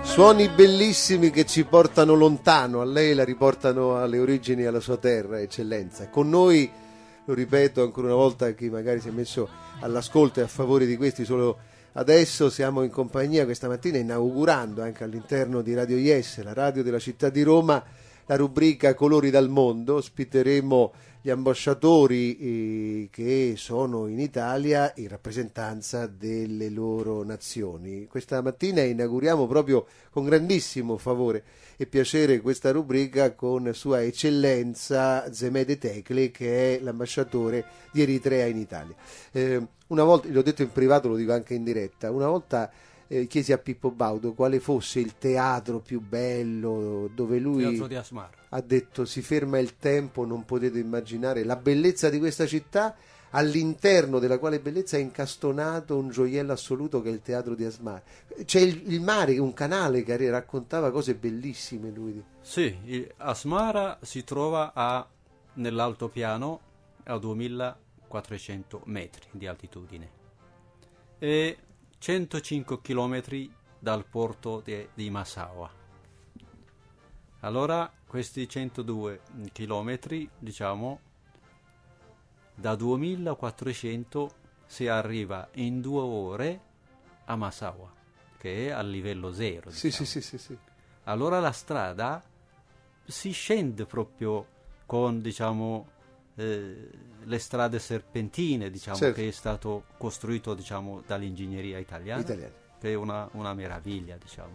Suoni bellissimi che ci portano lontano, a lei la riportano alle origini, alla sua terra, eccellenza. Con noi, lo ripeto ancora una volta, chi magari si è messo all'ascolto e a favore di questi solo adesso, siamo in compagnia questa mattina inaugurando anche all'interno di Radio Yes, la radio della città di Roma, la rubrica Colori dal mondo. Ospiteremo gli ambasciatori che sono in Italia in rappresentanza delle loro nazioni. Questa mattina inauguriamo proprio con grandissimo favore e piacere questa rubrica con Sua Eccellenza Zemede Tecle, che è l'ambasciatore di Eritrea in Italia. Una volta, l'ho detto in privato, lo dico anche in diretta, una volta chiesi a Pippo Baudo quale fosse il teatro più bello, dove lui Teatro di Asmara. Ha detto: si ferma il tempo, non potete immaginare la bellezza di questa città, all'interno della quale bellezza è incastonato un gioiello assoluto che è il teatro di Asmara. C'è il mare, un canale che raccontava cose bellissime lui. Sì, Asmara si trova nell'altopiano a 2400 metri di altitudine e 105 chilometri dal porto di Massawa. Allora questi 102 chilometri, diciamo, da 2400 si arriva in 2 ore a Massawa, che è al livello zero. Diciamo. Sì. Allora la strada si scende proprio con, diciamo, le strade serpentine, diciamo, certo, che è stato costruito, diciamo, dall'ingegneria italiana, che è una meraviglia, diciamo.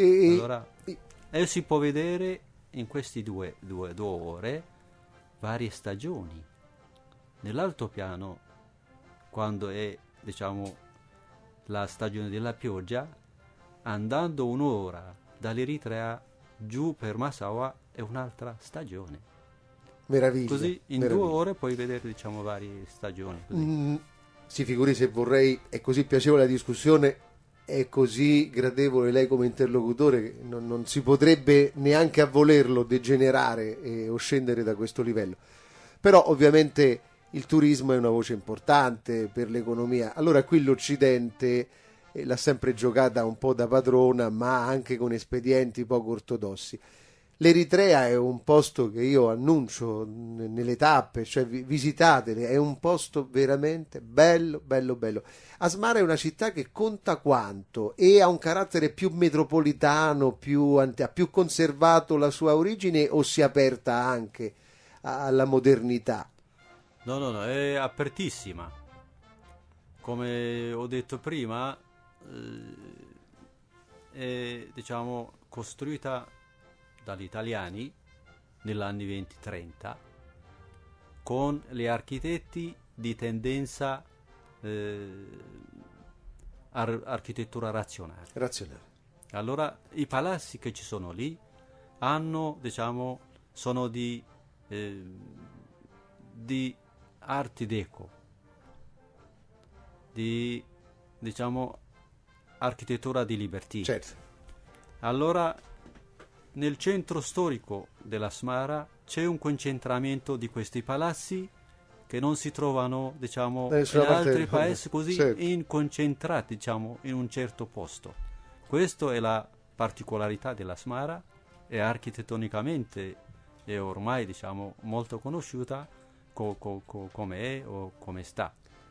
E si può vedere in questi due ore varie stagioni. Nell'altopiano, quando è, diciamo, la stagione della pioggia, andando un'ora dall'Eritrea giù per Massawa è un'altra stagione. Meraviglia. Così in meraviglia. 2 ore puoi vedere, diciamo, varie stagioni. Così. Si figuri se vorrei, è così piacevole la discussione, è così gradevole lei come interlocutore che non si potrebbe neanche a volerlo degenerare o scendere da questo livello. Però ovviamente il turismo è una voce importante per l'economia. Allora qui l'Occidente l'ha sempre giocata un po' da padrona, ma anche con espedienti poco ortodossi. L'Eritrea è un posto che io annuncio nelle tappe, cioè visitatele, è un posto veramente bello. Asmara è una città che conta quanto e ha un carattere più metropolitano, ha più conservato la sua origine o si è aperta anche alla modernità? No, è apertissima. Come ho detto prima, è, diciamo, costruita dagli italiani negli anni 20-30 con gli architetti di tendenza architettura razionale. Allora i palazzi che ci sono lì hanno, diciamo, sono di arte deco, di, diciamo, architettura di libertà. Certo. Allora nel centro storico dell'Asmara c'è un concentramento di questi palazzi che non si trovano, diciamo, in altri paesi così certo, concentrati, diciamo, in un certo posto. Questa è la particolarità dell'Asmara e architettonicamente è ormai, diciamo, molto conosciuta come è o come sta.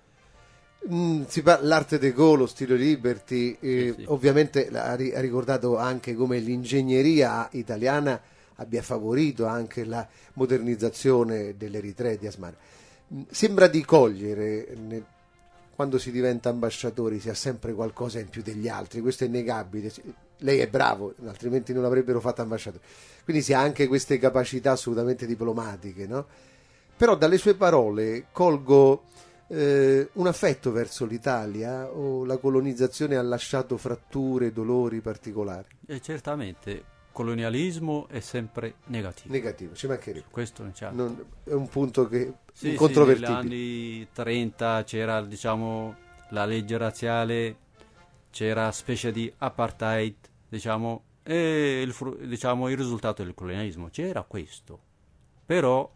L'arte deco, lo stile liberty, sì. Ovviamente ha ricordato anche come l'ingegneria italiana abbia favorito anche la modernizzazione dell'Eritrea di Asmara. Sembra di cogliere, quando si diventa ambasciatori si ha sempre qualcosa in più degli altri, questo è innegabile. Lei è bravo, altrimenti non l'avrebbero fatto ambasciatore, quindi si ha anche queste capacità assolutamente diplomatiche, no? Però dalle sue parole colgo un affetto verso l'Italia, o la colonizzazione ha lasciato fratture, dolori particolari? E certamente colonialismo è sempre negativo, ci mancherebbe. Questo è un punto che incontrovertibile. Negli anni 30 c'era, diciamo, la legge razziale, c'era specie di apartheid, diciamo, e il risultato del colonialismo c'era questo. Però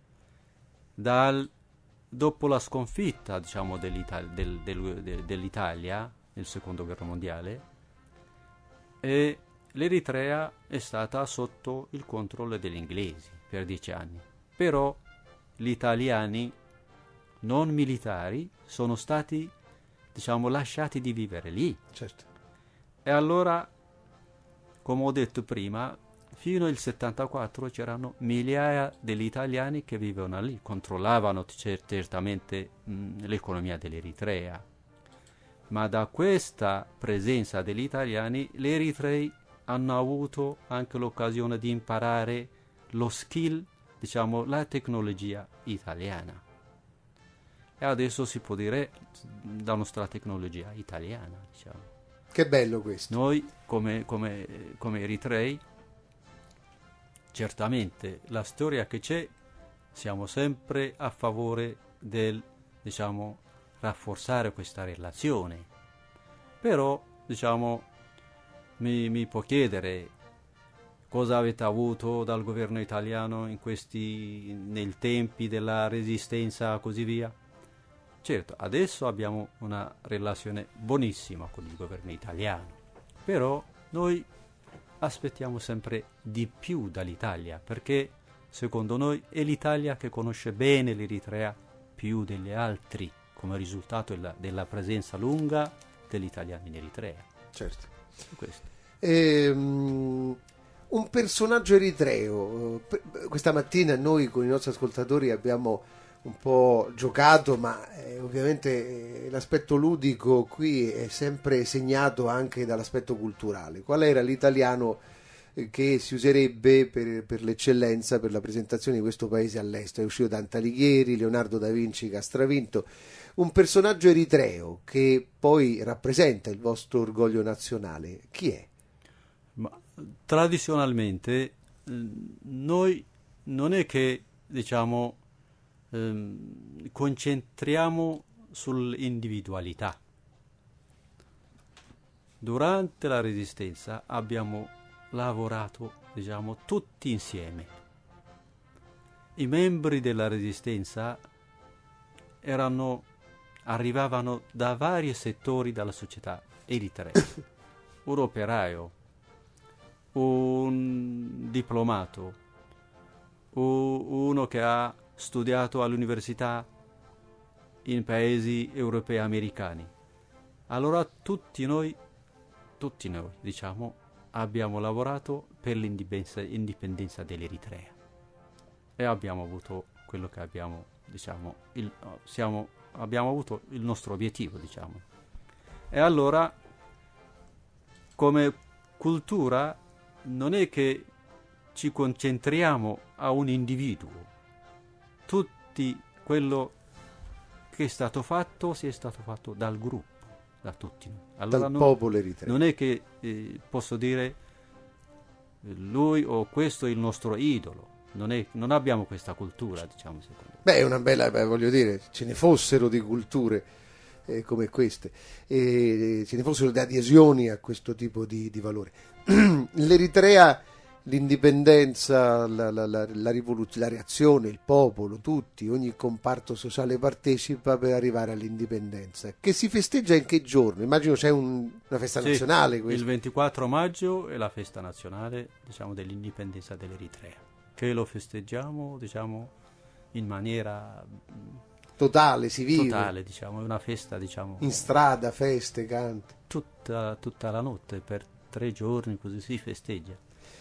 dopo la sconfitta, diciamo, dell'Italia nel secondo guerra mondiale, e l'Eritrea è stata sotto il controllo degli inglesi per 10 anni, però gli italiani non militari sono stati, diciamo, lasciati di vivere lì. Certo. E allora, come ho detto prima, fino al 74 c'erano migliaia degli italiani che vivevano lì, controllavano certamente l'economia dell'Eritrea. Ma da questa presenza degli italiani, gli eritrei hanno avuto anche l'occasione di imparare lo skill, diciamo, la tecnologia italiana. E adesso si può dire la nostra tecnologia italiana, diciamo. Che bello questo. Noi, come eritrei, certamente la storia che c'è, siamo sempre a favore del, diciamo, rafforzare questa relazione. Però, diciamo, mi può chiedere cosa avete avuto dal governo italiano nei tempi della resistenza, così via. Certo, adesso abbiamo una relazione buonissima con il governo italiano, però noi aspettiamo sempre di più dall'Italia, perché secondo noi è l'Italia che conosce bene l'Eritrea più degli altri, come risultato della presenza lunga degli italiani in Eritrea. Certo. Questo. Un personaggio eritreo. Questa mattina noi con i nostri ascoltatori abbiamo un po' giocato, ma ovviamente l'aspetto ludico qui è sempre segnato anche dall'aspetto culturale. Qual era l'italiano che si userebbe per l'eccellenza, per la presentazione di questo paese all'estero? È uscito Dante Alighieri, Leonardo da Vinci che ha stravinto. Un personaggio eritreo che poi rappresenta il vostro orgoglio nazionale, chi è? Ma tradizionalmente noi non è che, diciamo, concentriamo sull'individualità. Durante la Resistenza abbiamo lavorato, diciamo, tutti insieme. I membri della Resistenza arrivavano da vari settori della società eritrea. Un operaio, un diplomato, uno che ha studiato all'università in paesi europei americani. Allora tutti noi, diciamo, abbiamo lavorato per l'indipendenza dell'Eritrea e abbiamo avuto quello che abbiamo, diciamo, abbiamo avuto il nostro obiettivo, diciamo. E allora, come cultura, non è che ci concentriamo a un individuo. Tutti quello che è stato fatto sia stato fatto dal gruppo, da tutti. Allora dal popolo eritreo. Non è che posso dire lui o questo è il nostro idolo. Non abbiamo questa cultura, diciamo, secondo me. Beh, è una bella, voglio dire, ce ne fossero di culture come queste, ce ne fossero di adesioni a questo tipo di valore. L'Eritrea, l'indipendenza, la rivoluzione, la reazione, il popolo, tutti, ogni comparto sociale partecipa per arrivare all'indipendenza, che si festeggia in che giorno? Immagino c'è una festa nazionale. Il 24 maggio è la festa nazionale, diciamo, dell'indipendenza dell'Eritrea, che lo festeggiamo, diciamo, in maniera totale, si vive. Totale, diciamo, è una festa, diciamo. In strada, feste, canti. Tutta la notte, per 3 giorni, così si festeggia.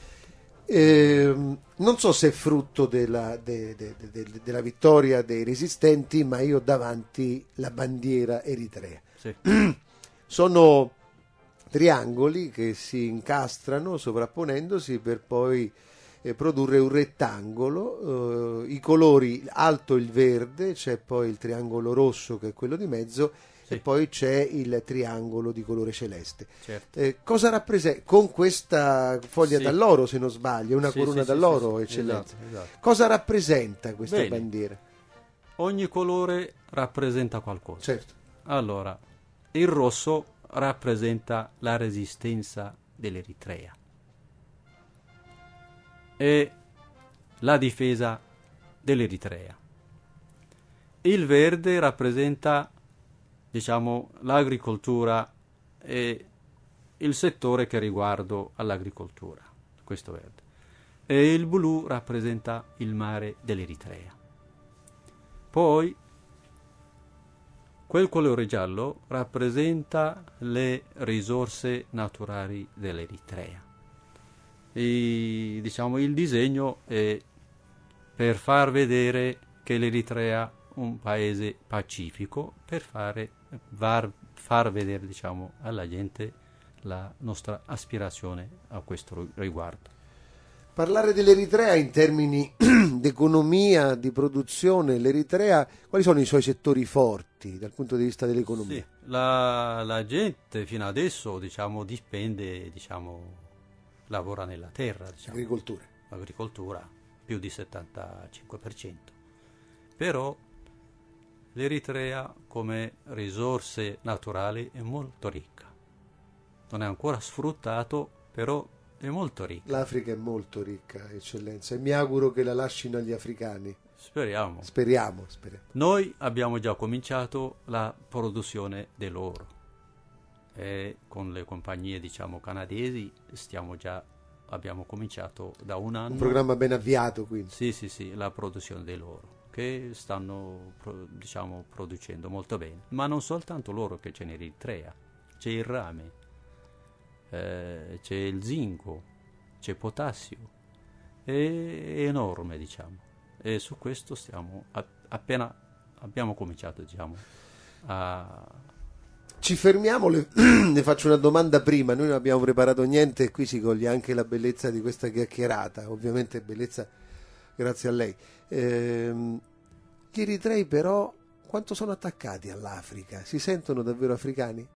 Non so se è frutto della vittoria dei resistenti, ma io ho davanti la bandiera eritrea. Sì. Sono triangoli che si incastrano sovrapponendosi per poi produrre un rettangolo, i colori alto il verde, c'è poi il triangolo rosso che è quello di mezzo, sì. E poi c'è il triangolo di colore celeste. Certo. Cosa rappresenta con questa foglia sì. d'alloro, se non sbaglio, una corona d'alloro, eccellenza? Esatto. Cosa rappresenta questa bandiera? Ogni colore rappresenta qualcosa. Certo. Allora, il rosso rappresenta la resistenza dell'Eritrea e la difesa dell'Eritrea. Il verde rappresenta, diciamo, l'agricoltura e il settore che riguarda all'agricoltura, questo verde. E il blu rappresenta il mare dell'Eritrea. Poi quel colore giallo rappresenta le risorse naturali dell'Eritrea. E, diciamo, il disegno è per far vedere che l'Eritrea è un paese pacifico, per far vedere, diciamo, alla gente la nostra aspirazione a questo riguardo. Parlare dell'Eritrea in termini di economia, di produzione, l'Eritrea, quali sono i suoi settori forti dal punto di vista dell'economia? Sì, la gente fino adesso, diciamo, dipende, diciamo, lavora nella terra. Diciamo. Agricoltura, più di 75%. Però l'Eritrea come risorse naturali è molto ricca. Non è ancora sfruttato, però è molto ricca. L'Africa è molto ricca, eccellenza, e mi auguro che la lasciino agli africani. Speriamo. Noi abbiamo già cominciato la produzione dell'oro e con le compagnie, diciamo, canadesi abbiamo cominciato da un anno. Un programma ben avviato, quindi. Sì, la produzione dell'oro, che stanno, diciamo, producendo molto bene. Ma non soltanto l'oro che c'è in Eritrea, c'è il rame. C'è il zinco, c'è potassio, è enorme, diciamo, e su questo stiamo appena abbiamo cominciato, diciamo, Ci fermiamo, le faccio una domanda prima. Noi non abbiamo preparato niente e qui si coglie anche la bellezza di questa chiacchierata, ovviamente bellezza grazie a lei. Gli eritrei però quanto sono attaccati all'Africa? Si sentono davvero africani?